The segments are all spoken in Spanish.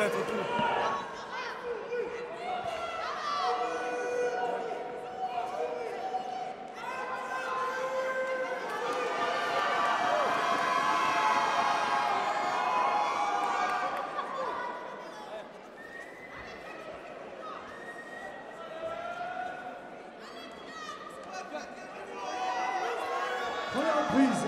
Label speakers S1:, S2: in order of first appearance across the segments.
S1: ça va être tout.
S2: Première reprise.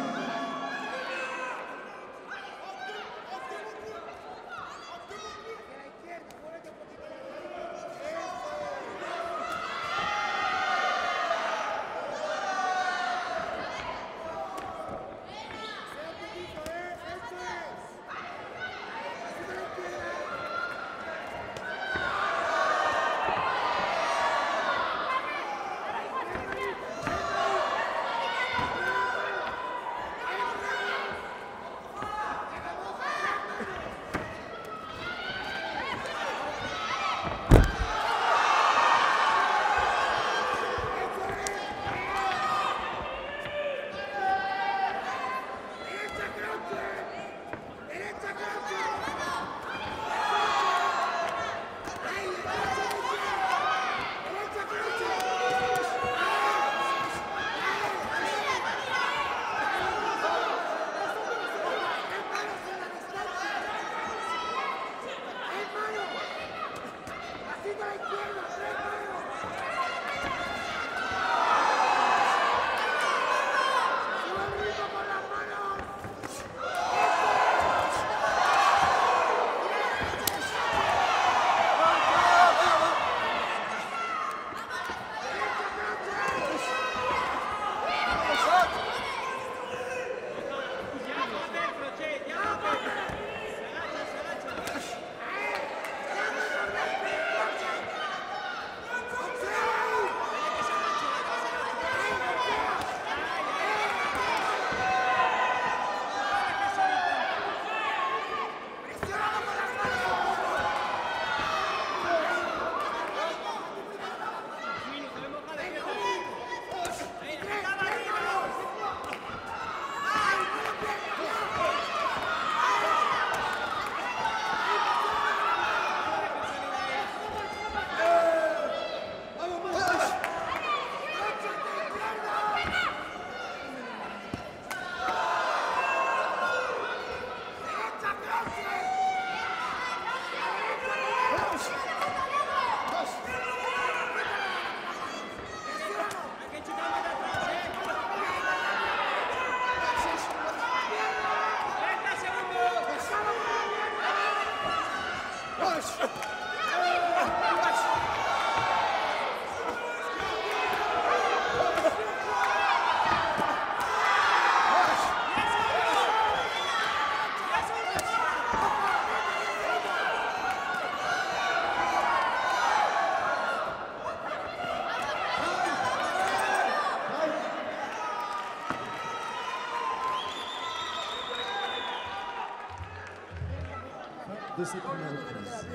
S2: De cette première reprise.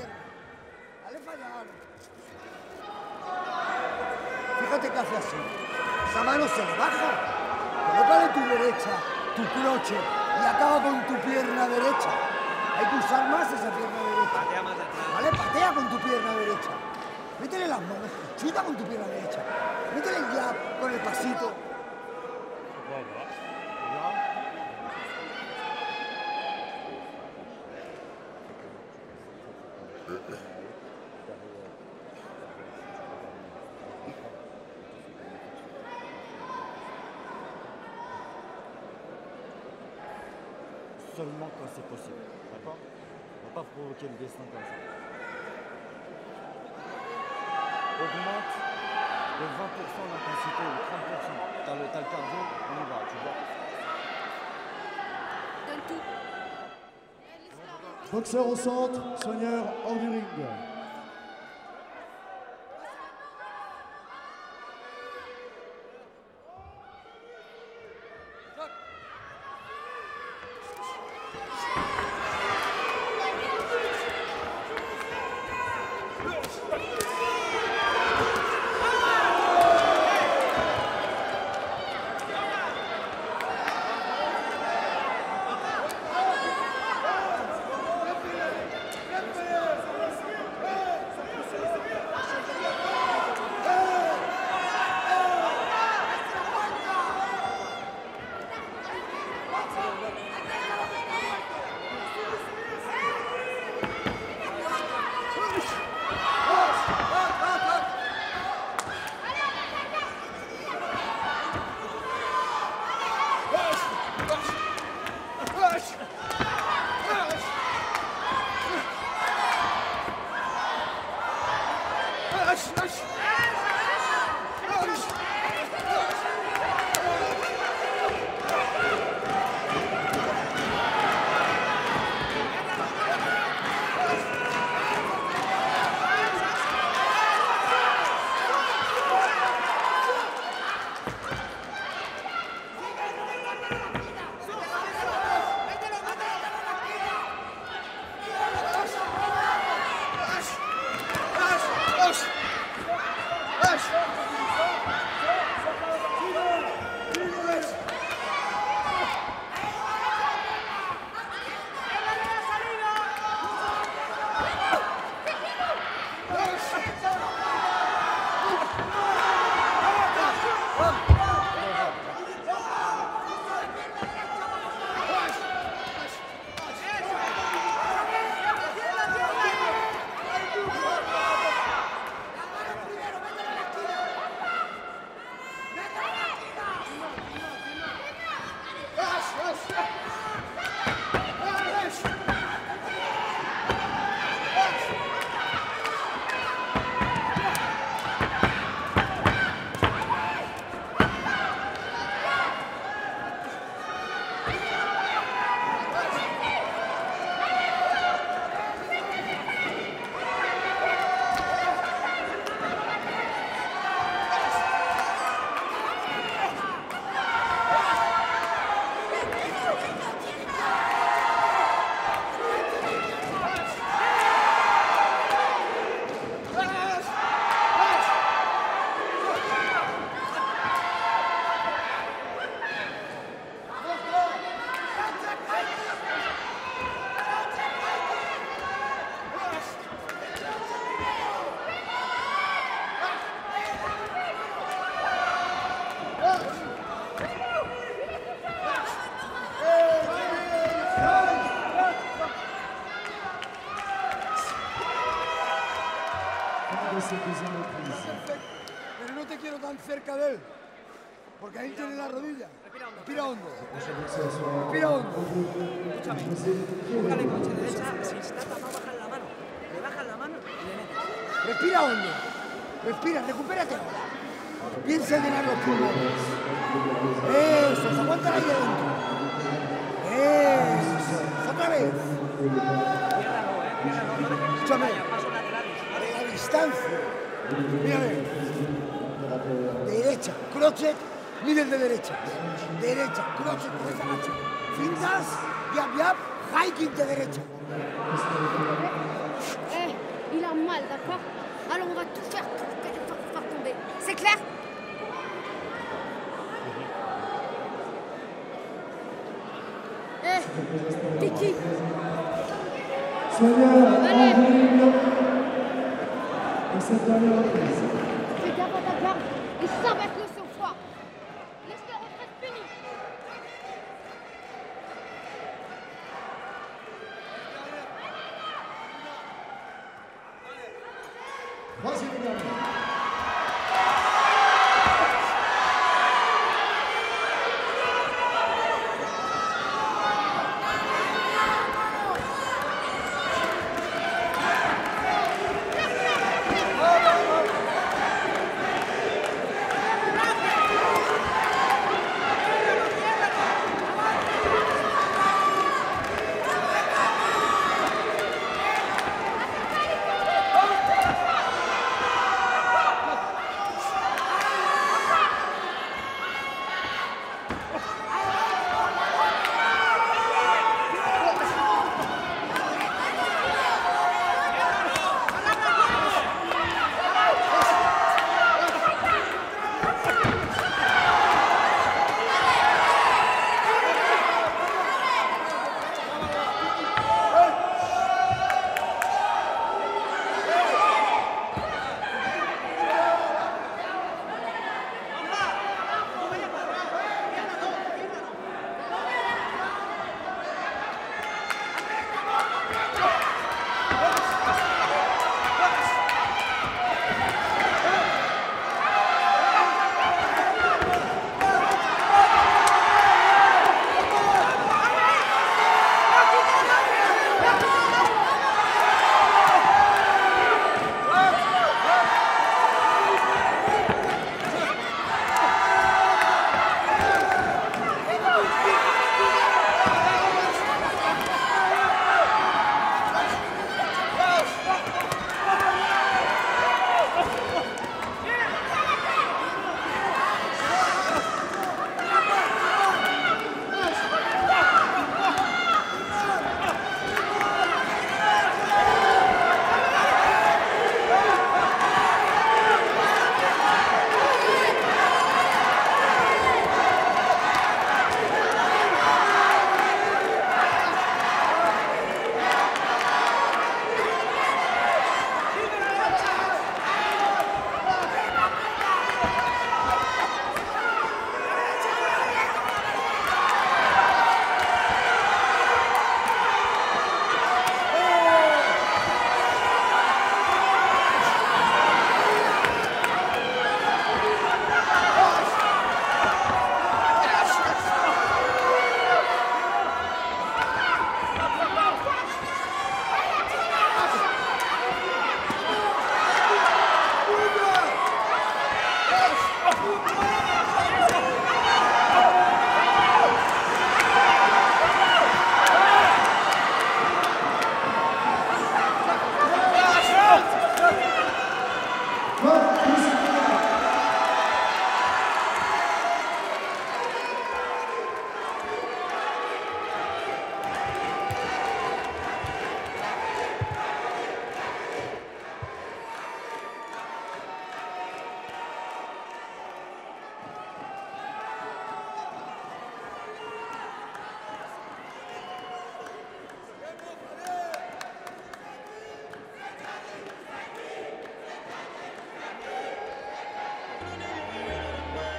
S3: Fíjate que hace así. Esa mano se le baja. Colócale tu derecha, tu croche, y acaba con tu pierna derecha. Hay que usar más esa pierna derecha.
S1: Patea más atrás.
S3: ¿Vale? Patea con tu pierna derecha. Métele las manos. Chuta con tu pierna derecha. Métele el jab con el pasito.
S4: Seulement quand c'est possible, d'accord? On ne va pas provoquer le destin comme ça. Augmente de 20% l'intensité ou 30%. T'as le cardio, on y va, tu vois.
S5: Donne tout.
S2: Boxeur au centre, soigneur hors du ring. De cette deuxième reprise.
S3: Pero no te quiero tan cerca de él, porque ahí tiene la rodilla. Respira hondo. Respira hondo.
S1: Escúchame, búscale coche derecha, si está tapado, bajas la mano. Le bajas la mano y le metes.
S3: Respira hondo. Respira, recupérate ahora. Piensa en llenar los pulmones. Eso, aguántala ahí adentro. Eso, otra vez.
S1: Ciérralo, ciérralo, no dejes que se
S3: Escúchame.
S1: vaya, pasos laterales.
S3: De la distancia. Mírame. Derecha, crochet, middle de derecha. Derecha, crochet, derecha, gacha. Fintas, yap, hiking de derecha.
S5: Il a mal, d'accord? Alors on va tout faire pour faire tomber. C'est clair? T'es qui?
S2: Sonia
S5: Allez.
S2: Andrigne. Pour cette dernière reprise.
S5: Fais gaffe à ta garde. Et ça va être le sang-froid. Laisse la retraite finie.
S2: Troisième et dernière.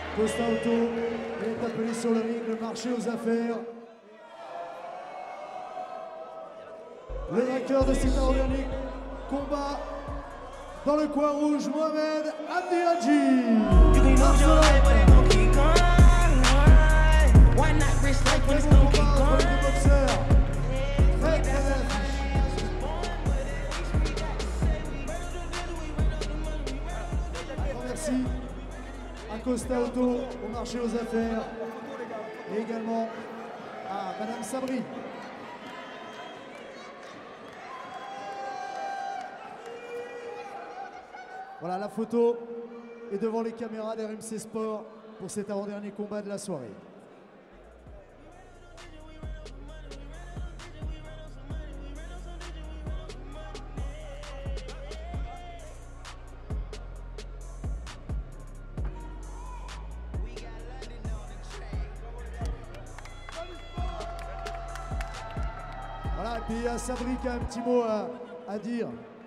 S2: Costa Auto est appelé sur le ring, le marché aux affaires. Le vainqueur de cet organique combat dans le coin rouge, Mohamed Abdi Hadji. Très bon combat entre les deux boxeurs. Très très belle affiche. Un grand merci à Costa Auto, au marché aux affaires, et également à Madame Sabri. Voilà, la photo est devant les caméras d'RMC Sport pour cet avant-dernier combat de la soirée. Voilà, et puis il y a Sabri qui a un petit mot à dire.